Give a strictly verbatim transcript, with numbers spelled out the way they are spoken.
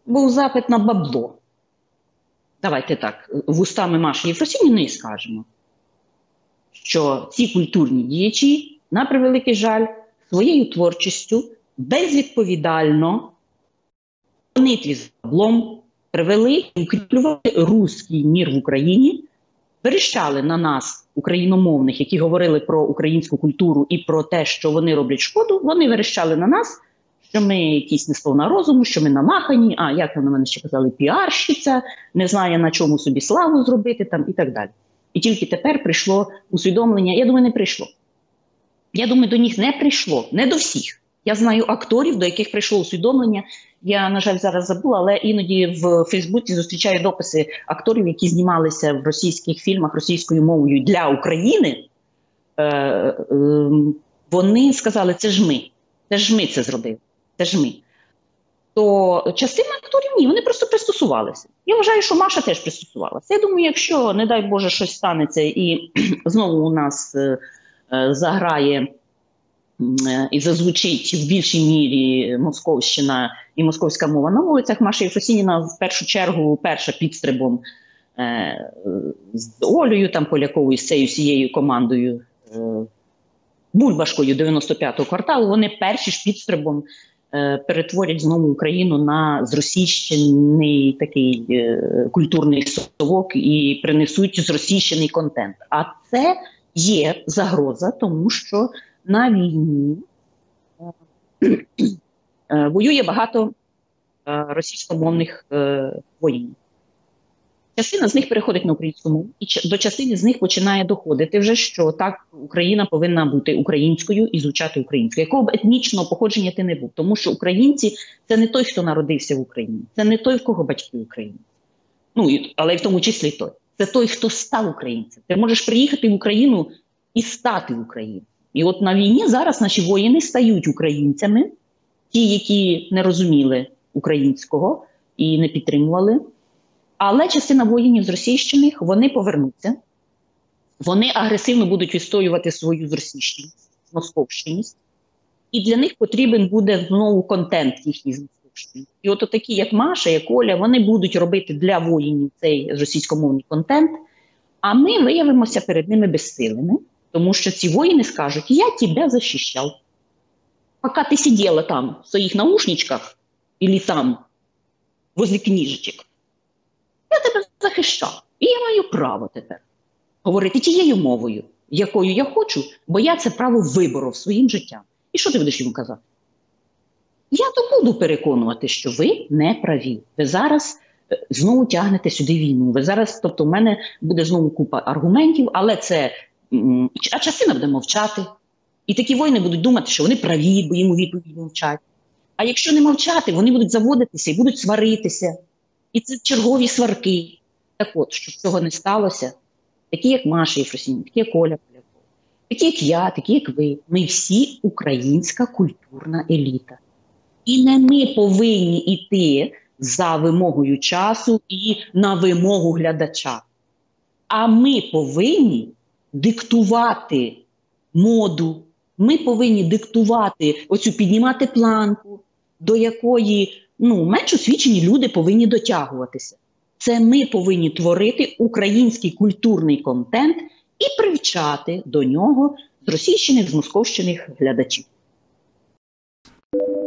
був запит на бабло. Давайте так, вустами Маші Єфросініної скажемо, що ці культурні діячі, на превеликий жаль, своєю творчістю безвідповідально в гонитві з баблом привели і укріплювали руський мір в Україні, верещали на нас, україномовних, які говорили про українську культуру і про те, що вони роблять шкоду, вони верещали на нас, що ми якісь не сповна розуму, що ми намахані, а як на мене ще казали, піарщиця, не знає на чому собі славу зробити там і так далі. І тільки тепер прийшло усвідомлення, я думаю, не прийшло. Я думаю, до них не прийшло, не до всіх. Я знаю акторів, до яких прийшло усвідомлення. Я, на жаль, зараз забула, але іноді в Фейсбуці зустрічаю дописи акторів, які знімалися в російських фільмах російською мовою для України. Е, е, вони сказали, це ж ми, це ж ми це зробили, це ж ми. То частина акторів ні, вони просто пристосувалися. Я вважаю, що Маша теж пристосувалася. Я думаю, якщо, не дай Боже, щось станеться і знову у нас е, е, заграє і зазвучить в більшій мірі московщина і московська мова на вулицях, Маша Єфросініна в першу чергу перша підстрибом е, з Олею там, Поляковою, з цією всією командою, е, Бульбашкою дев'яносто п'ятого кварталу, вони перші ж підстрибом е, перетворять знову Україну на зросійщений такий е, культурний совок і принесуть зросійщений контент. А це є загроза, тому що на війні е, воює багато е, російськомовних е, воїнів. Частина з них переходить на українську мову, і до частини з них починає доходити вже, що так, Україна повинна бути українською і звучати українською. Якого б етнічного походження ти не був. Тому що українці – це не той, хто народився в Україні. Це не той, в кого батьки українці. Ну, і, але і в тому числі той. Це той, хто став українцем. Ти можеш приїхати в Україну і стати українцем. І от на війні зараз наші воїни стають українцями, ті, які не розуміли українського і не підтримували. Але частина воїнів зросійщених, вони повернуться, вони агресивно будуть відстоювати свою зросійщеність, московщиність, і для них потрібен буде знову контент їхній з московщини. І от такі, як Маша, як Оля, вони будуть робити для воїнів цей російськомовний контент, а ми виявимося перед ними безсилими. Тому що ці воїни скажуть, я тебе захищав. Поки ти сиділа там в своїх наушничках, або там, возле книжечок, я тебе захищав. І я маю право тепер говорити тією мовою, якою я хочу, бо я це право виборов своїм життям. І що ти будеш йому казати? Я то буду переконувати, що ви не праві. Ви зараз знову тягнете сюди війну. Ви зараз, тобто в мене буде знову купа аргументів, але це... А частина буде мовчати. І такі воїни будуть думати, що вони праві, бо їм у відповідь мовчать. А якщо не мовчати, вони будуть заводитися і будуть сваритися. І це чергові сварки. Так от, щоб цього не сталося, такі як Маша Єфросініна, такі як Оля Полякова, такі як я, такі як ви, ми всі українська культурна еліта. І не ми повинні йти за вимогою часу і на вимогу глядача. А ми повинні диктувати моду, ми повинні диктувати, оцю піднімати планку, до якої ну, менш освічені люди повинні дотягуватися. Це ми повинні творити український культурний контент і привчати до нього зросійщених, змосковщених глядачів.